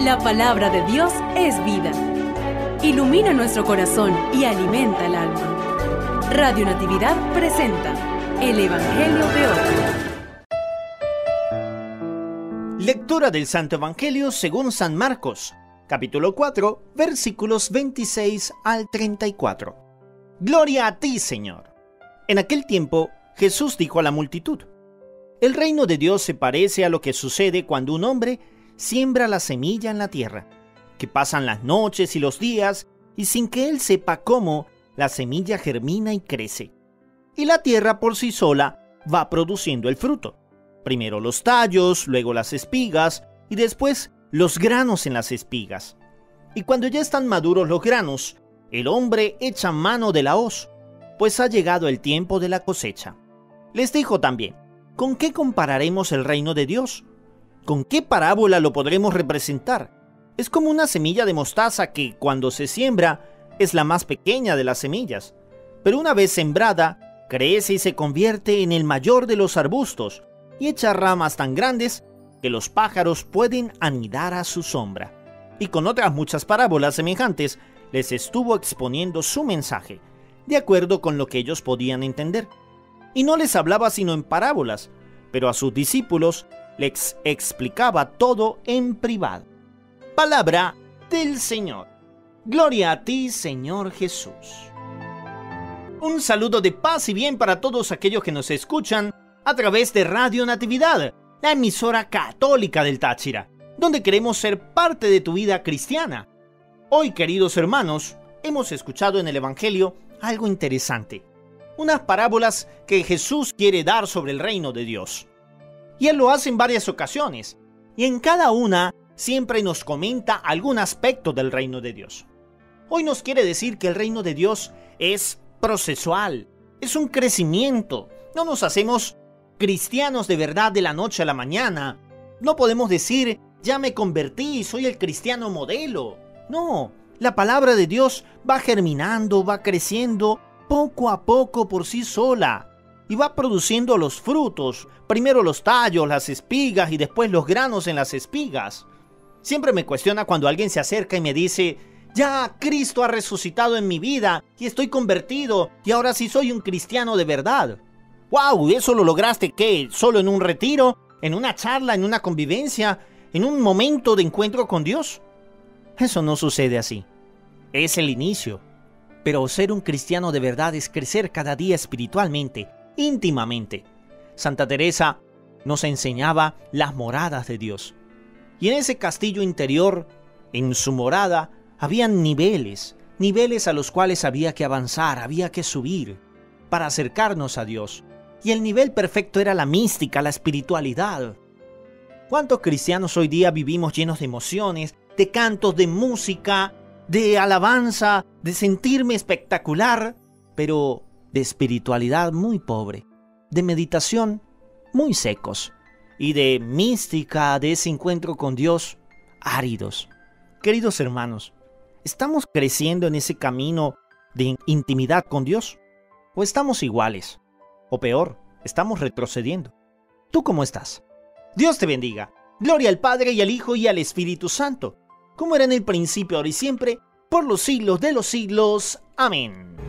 La palabra de Dios es vida. Ilumina nuestro corazón y alimenta el alma. Radio Natividad presenta el Evangelio de hoy. Lectura del Santo Evangelio según San Marcos, capítulo 4, versículos 26 al 34. Gloria a ti, Señor. En aquel tiempo, Jesús dijo a la multitud: El reino de Dios se parece a lo que sucede cuando un hombre siembra la semilla en la tierra, que pasan las noches y los días, y sin que él sepa cómo, la semilla germina y crece. Y la tierra por sí sola va produciendo el fruto. Primero los tallos, luego las espigas, y después los granos en las espigas. Y cuando ya están maduros los granos, el hombre echa mano de la hoz, pues ha llegado el tiempo de la cosecha. Les dijo también: ¿con qué compararemos el reino de Dios? ¿Con qué parábola lo podremos representar? Es como una semilla de mostaza que, cuando se siembra, es la más pequeña de las semillas, pero una vez sembrada, crece y se convierte en el mayor de los arbustos y echa ramas tan grandes que los pájaros pueden anidar a su sombra. Y con otras muchas parábolas semejantes, les estuvo exponiendo su mensaje, de acuerdo con lo que ellos podían entender. Y no les hablaba sino en parábolas, pero a sus discípulos les explicaba todo en privado. Palabra del Señor. Gloria a ti, Señor Jesús. Un saludo de paz y bien para todos aquellos que nos escuchan a través de Radio Natividad, la emisora católica del Táchira, donde queremos ser parte de tu vida cristiana. Hoy, queridos hermanos, hemos escuchado en el Evangelio algo interesante. Unas parábolas que Jesús quiere dar sobre el reino de Dios. Y Él lo hace en varias ocasiones, y en cada una siempre nos comenta algún aspecto del reino de Dios. Hoy nos quiere decir que el reino de Dios es procesual, es un crecimiento. No nos hacemos cristianos de verdad de la noche a la mañana. No podemos decir: ya me convertí, soy el cristiano modelo. No, la palabra de Dios va germinando, va creciendo poco a poco por sí sola. Y va produciendo los frutos, primero los tallos, las espigas y después los granos en las espigas. Siempre me cuestiona cuando alguien se acerca y me dice: ya Cristo ha resucitado en mi vida y estoy convertido y ahora sí soy un cristiano de verdad. ¡Wow! ¿Eso lo lograste qué? ¿Solo en un retiro? ¿En una charla? ¿En una convivencia? ¿En un momento de encuentro con Dios? Eso no sucede así. Es el inicio. Pero ser un cristiano de verdad es crecer cada día espiritualmente, íntimamente. Santa Teresa nos enseñaba las moradas de Dios. Y en ese castillo interior, en su morada, habían niveles a los cuales había que avanzar, había que subir para acercarnos a Dios. Y el nivel perfecto era la mística, la espiritualidad. ¿Cuántos cristianos hoy día vivimos llenos de emociones, de cantos, de música, de alabanza, de sentirme espectacular, pero de espiritualidad muy pobre, de meditación muy secos y de mística, de ese encuentro con Dios, áridos? Queridos hermanos, ¿estamos creciendo en ese camino de intimidad con Dios? ¿O estamos iguales? O peor, estamos retrocediendo. ¿Tú cómo estás? Dios te bendiga. Gloria al Padre y al Hijo y al Espíritu Santo, como era en el principio, ahora y siempre, por los siglos de los siglos. Amén.